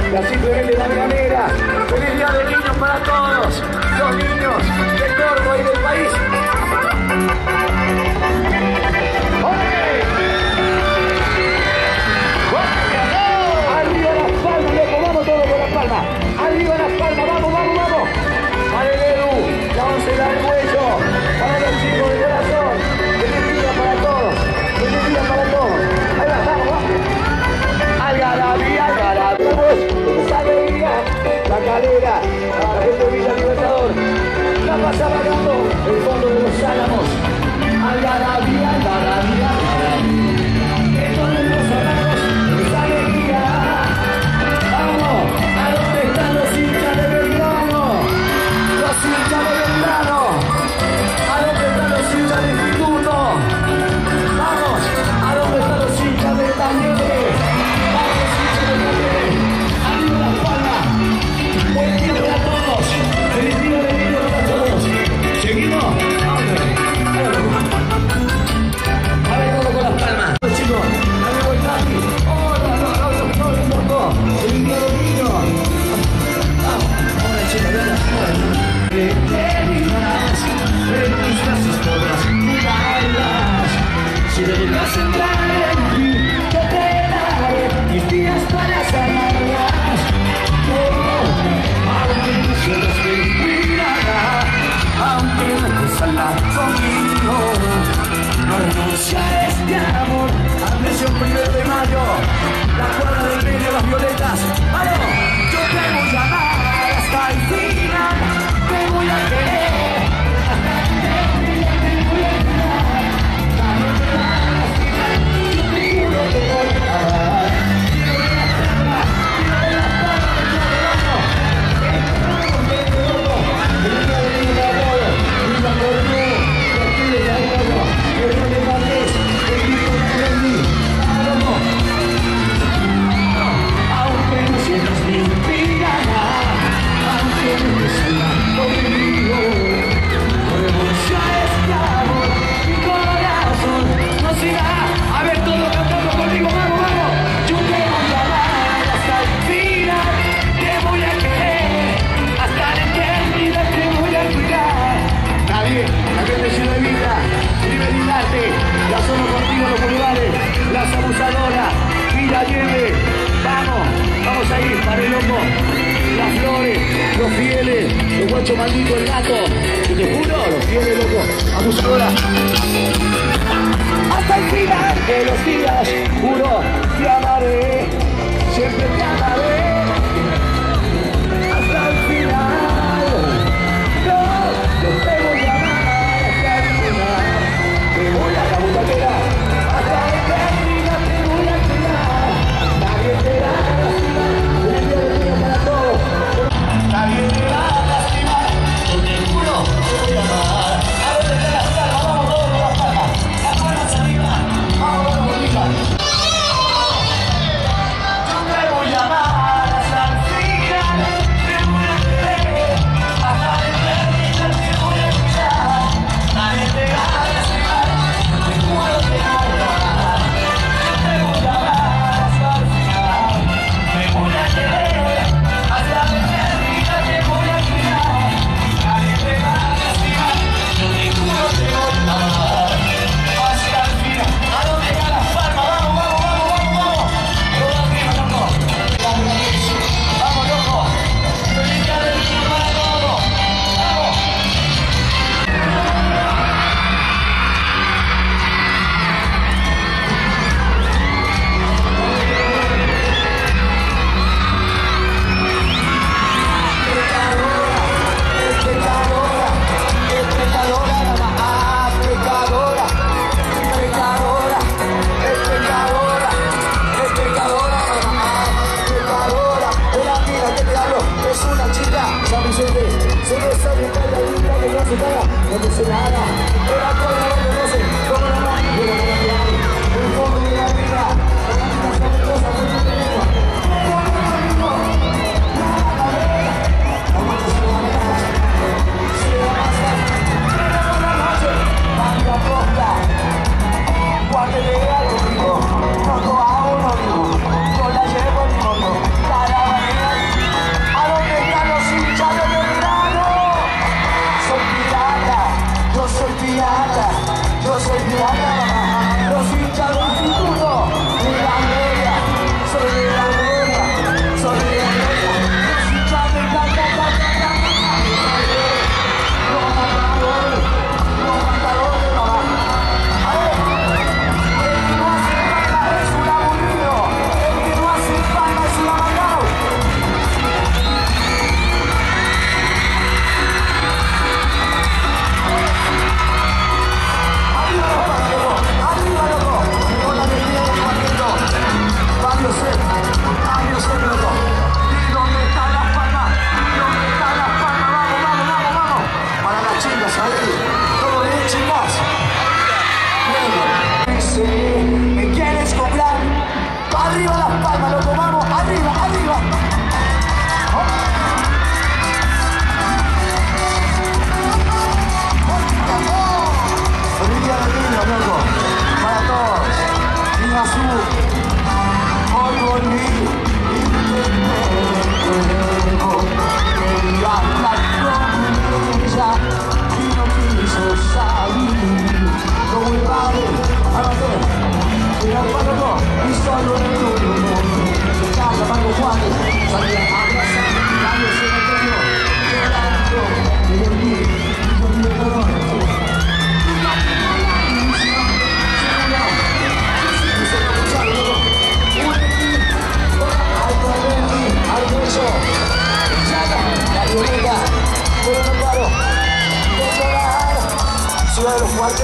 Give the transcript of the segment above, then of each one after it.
la simplemente la veganera. Feliz día de niños para todos los niños de Córdoba y del país. Arriba las palmas, loco, vamos todos con las palmas. Arriba las palmas, vamos, vamos, vamos. Para el Edu, la oncena del cuello, para los chicos del corazón. Feliz día para todos, feliz día para todos. Ahí va, vamos, vamos. Algarabía, esa alegría, la calera, la gente de Villa Libertador. La pasa vagando el fondo de los álamos. Algarabía, algarabía, algarabía. Que todos los álamos, esa alegría. Vamos, ¿a dónde están los hinchas de Belgrano? Los hinchas de Belgrano. ¿A dónde están los hinchas de Instituto? Vamos, ¿a dónde están los hinchas de Talleres? Vamos, hinchas de Talleres. Arriba las palmas. Buen día para todos. Feliz día de niños para todos. ¿Seguimos? A ver, todo con las palmas. Chicos, dale vuelta aquí. No. Feliz día de niños. Vamos, ahora chicos, dale. En tus brazos podrás mirarlas. Si dejas entrar en ti, yo te daré mis días para sanarlas. Aunque no seas que inspirará, aunque no estés al lado conmigo, no renunciaré a este amor. Atención, 1 de mayo, la cuadra del medio, las violetas. ¡Vamos! Yo te voy a amar hasta el final, te voy a querer hasta el final, te voy a cuidar. Dame te vas, yo te juro que voy a amar. Aunque no sientas ni inspirará, aunque no te salga conmigo, no renuncia a este amor, mi corazón no será. A ver, todos cantando conmigo, vamos, vamos. Yo te voy a amar hasta el final, te voy a querer hasta la eternidad, te voy a cuidar. Nadie, la gente de Ciudad de Villa, Libertarte, ya somos contigo los bulevares, las abusadoras, Villa Allende. Vamos a ir para el loco, las flores, los fieles, el guacho maldito, el gato. Y te juro, los fieles, loco, abusadora. Hasta el final de los días, juro, te amaré, siempre te amaré. Hasta el final, yo te voy a amar hasta el final. Te voy a la butaquera, hasta la eternidad te voy a cuidar. Nadie te va a lastimar, feliz día de niños para todos. Nadie te va a lastimar, yo te juro te voy a amar. A ver, desde las palmas, vamos todos con las palmas. Las palmas arriba, vamos arriba. Yo te voy a amar hasta el final, te voy a querer hasta la eternidad te voy a cuidar. Nadie te va a lastimar, yo te juro te voy a amar. Yo te voy a amar hasta el final, te voy a querer hasta la eternidad te voy a cuidar. Nadie te va a lastimar, yo te juro te voy a amar hasta el final. ¿A dónde están las palmas? Vamos, vamos, vamos, vamos, vamos. Todos arriba, loco. Vamos, loco. Feliz día de niños para todos. Vamos. Es una chica, San Vicente, se le sale en calle linda que no se caga, no te se nada, era todo lo que no sé, como la mano, como la mano, el fondo de la vida, las cosas muy pequeñas, Guárdele algo, no, no, no, no, no la llevo ni moto, cada manera.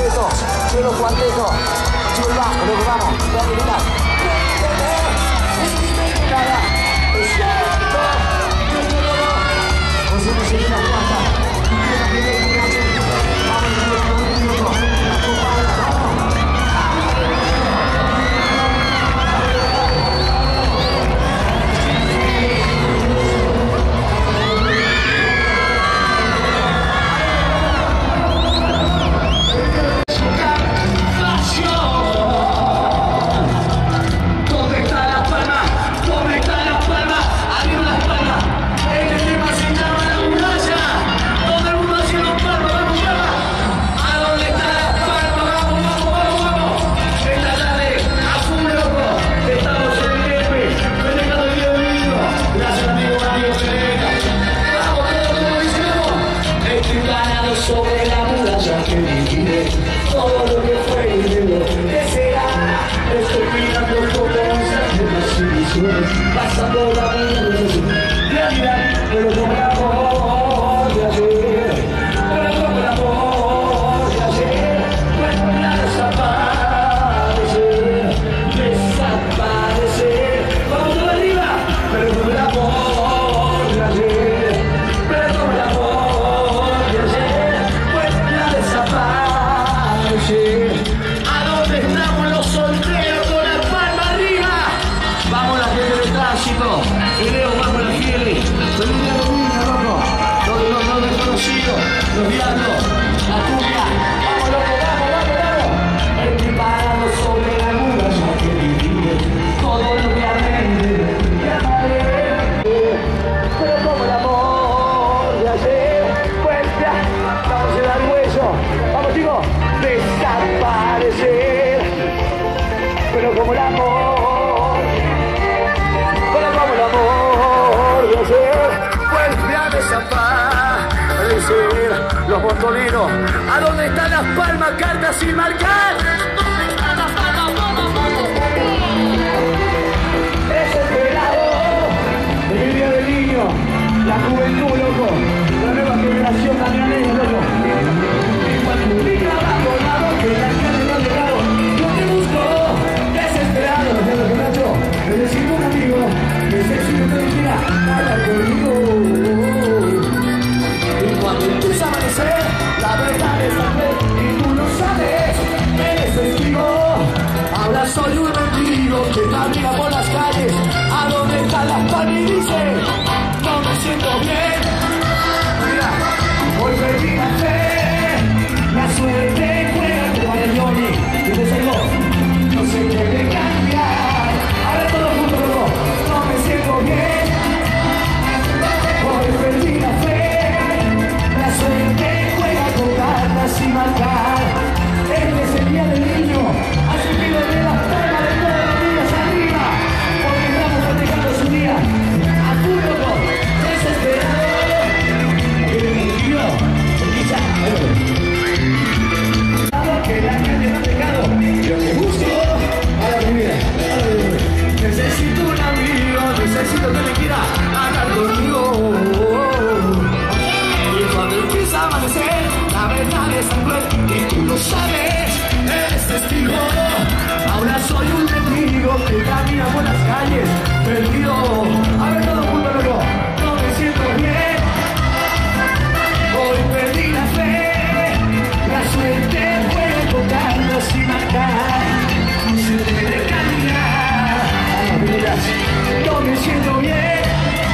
cuarteto, quiero cuarteto. Sube el bajo, luego vamos, voy a gritar. Nada, es cierto. Pues una segunda cuarta. Sobre la muralla que divide todo lo que fue y de lo que será. Estoy mirando como las ilusiones, pasando la realidad, pero como el amor de ayer, pero como el amor de ayer, pues ya desaparecer, desaparecer. Vamos a arriba, pero como el amor de ayer, pero como el amor de ayer. ¿A dónde estamos los solteros con la palma arriba? Vamos la gente del tránsito, Leo, vamos la fiel, feliz de domingo, loco, los desconocidos, los diablos, la cumbia, vamos loco, vamos, equiparado sobre la muralla que divide todo lo que arrende, pero como el amor de ayer, pues ya, vamos a dar hueso, vamos chicos. Desaparecer, pero como el amor de ayer, vuelve a desaparecer. Los botoneros, ¿a dónde están las palmas? Cartas sin marcar. ¿Dónde están las palmas? Desesperado, el día del niño, la juventud, loco, la nueva generación camionera, loco. Mi trabajo, que la calle no ha llegado. Yo te busco, desesperado. Necesito un amigo, necesito que me quiera hablar conmigo. Y cuando empieza a amanecer, la verdad es hambre y tú lo sabes. Eres testigo. Ahora soy un mendigo que camina por las calles. ¿A dónde están las palmas? Y dice, no me siento bien. Mira, hoy perdí la fe. La suerte juega con el Johnny. Y te digo, no se puede cambiar. Ahora todo el mundo loco, no me siento bien. Hoy perdí la fe. La suerte juega con cartas y marcar. Este es el día del niño. Así que de las palmas de todos los días arriba. Porque estamos festejando su día. A tu loco, desesperado. El tío, que la calle no ha dejado. Yo te busco a la vida. Necesito un amigo, necesito que me quiera hablar conmigo. Y cuando empieza a amanecer, la verdad es tan cruel y tú lo sabes, eres testigo. Ahora soy un mendigo que camina por las calles, perdido. A ver todo el mundo loco, no me siento bien. Hoy perdí la fe, la suerte juega con cartas y marcar. Se puede cambiar. No me siento bien.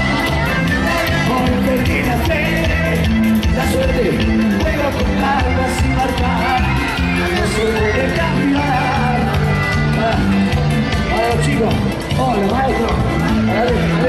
Hoy perdí la fe. La suerte juega con cartas y marcar. No se puede cambiar. Hola chicos. Hola maestro.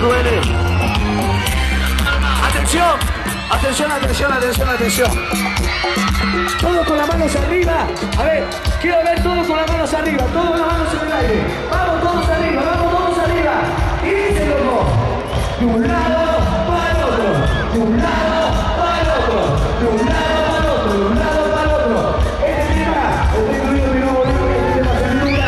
crueles. Atención, atención, atención, atención, atención. Todos con las manos arriba. A ver, quiero ver todos con las manos arriba, todos con las manos en el aire. Vamos todos arriba, vamos todos arriba. Y dice loco, de un lado para el otro, de un lado para el otro, de un lado para el otro, de un lado para el otro. Este tema, estoy incluido mi nuevo libro, que este tema se titula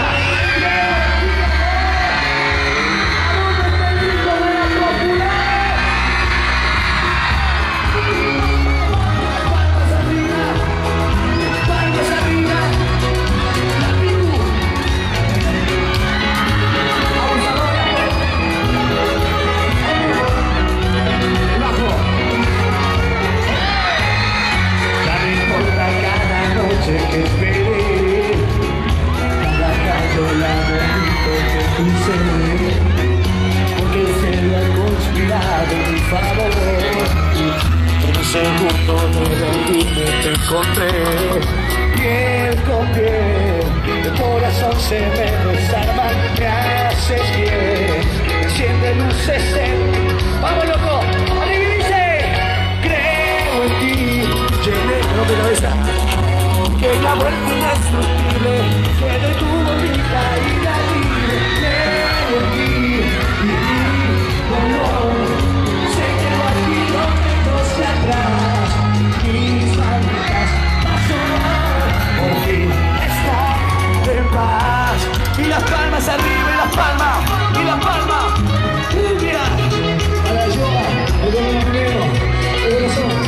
que esperé, cada calle lamento que crucé, porque el cielo ha conspirado en mi favor. En un segundo de rendirme te encontré, piel con piel, el corazón se me desarma, me haces bien, enciende luces en... ¡Vamos loco! ¡Alguien dice! Creo en ti, llené, no me cabeza. Que la vuelta indestructible, que detuvo mi caída libre. Creo en ti y mi dolor. Sé que va kilómetros de atrás, mis manitas pasan por fin estar en paz. Y las palmas arriba, y las palmas, y las palmas. Mira, a la yoga, el domingo primero, el corazón.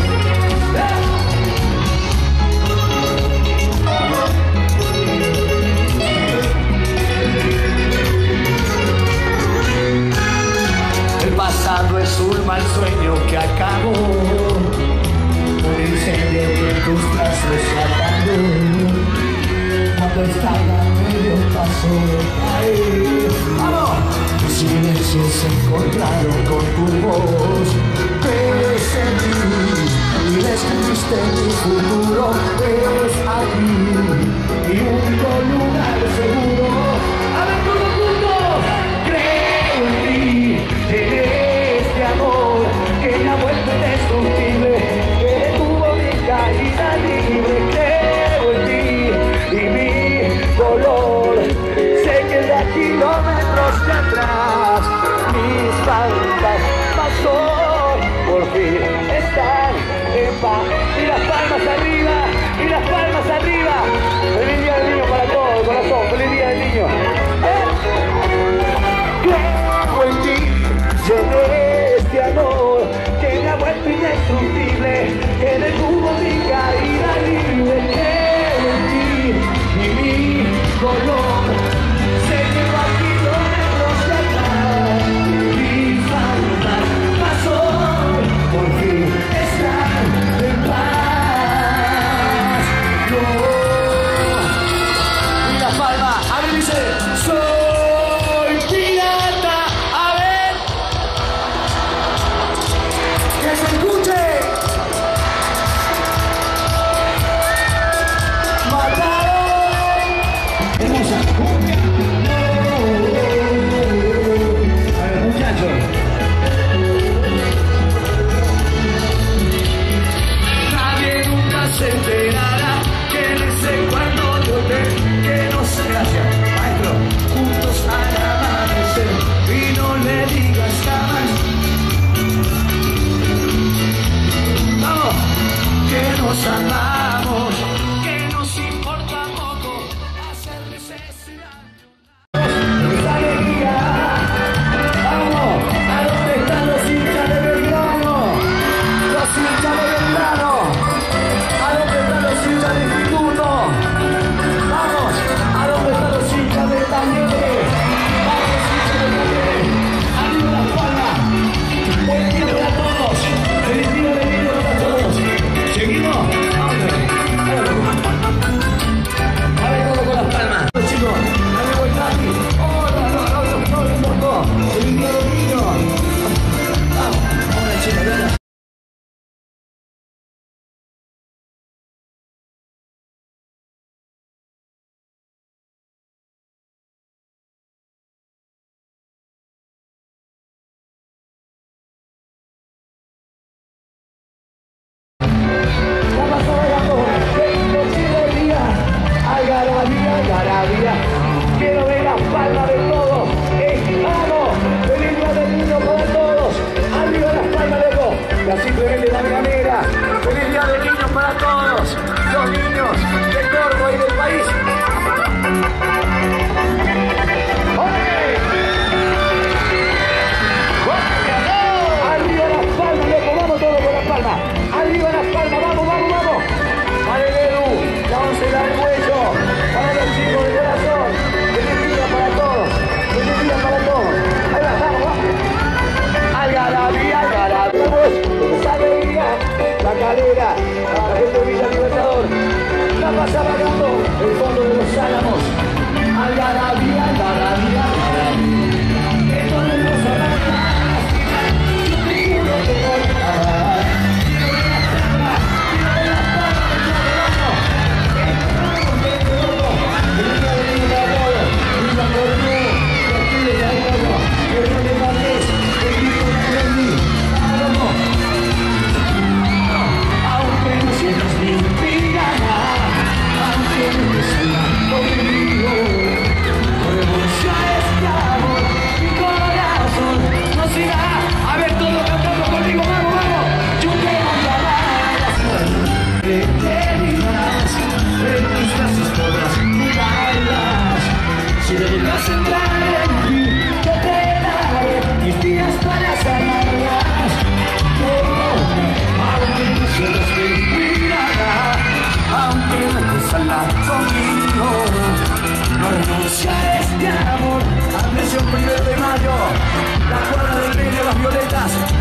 El pasado es un mal sueño que acabó, un incendio que en tus brazos se apagó. Cuando estaba medio paso de caer, ¡vamos! Tus silencios se encontraron con tu voz. Crees en mí y descubriste mi futuro. Es aquí mi único lugar seguro. ¡A ver todos juntos! Creo en ti, en este amor que me ha vuelto indestructible, que detuvo mi caída libre. Creo en ti y mi dolor. Sé que de kilómetros de atrás mis faltas pasó, por fin están en paz. Y las palmas arriba, y las palmas arriba. Feliz día del niño para todos, corazón. Feliz día del niño. Creo en ti, llené este amor que me ha vuelto indestructible, que detuvo mi caída libre. Creo en ti y mi dolor. Sé que va kilómetros de atrás, mis faltas pasó, por fin están en paz. No. Y la palma, a ver dice, soy pirata. A ver, que se escuche. Mataron. Hermosa. A ver, muchachos. Nadie nunca se enterará que no sé cuándo yo que no se gracia, maestro, juntos al amanecer, y no le digas jamás, vamos, que nos amamos, que nos importa poco hacer necesidad. ¡Esa alegría! ¡Vamos! ¿A dónde están los hinchas de Belgrano? Los hinchas de Belgrano. ¿A dónde están los hinchas de Instituto? Vamos, ¿a dónde están los hinchas de Talleres? Vamos, hinchas de Talleres. Arriba las palmas. Buen día para todos. Feliz día de niños para todos. Seguimos. Vamos. todos los niños de Córdoba y del país. Arriba las palmas, loco, vamos todos con las palmas. Arriba las palmas, vamos, vamos, vamos. Para el Edu, la 11 da el cuello. Para los chicos de corazón. Feliz día para todos. Feliz día para todos. Ahí va, vamos, vamos. Algarabía, algarabía. Esa alegría, la calera, la gente de Villa Libertador. La pasa vagando, el fondo de los álamos. Algarabía, algarabía, algarabía. Esto de los álamos. Si te dejas entrar en mí, yo te daré mis días para sanarlas. Aunque no sientas mi mirada, aunque no estés al lado conmigo, no renuncia a este amor. Atención, 1 de mayo, la cuadra del medio, las violetas.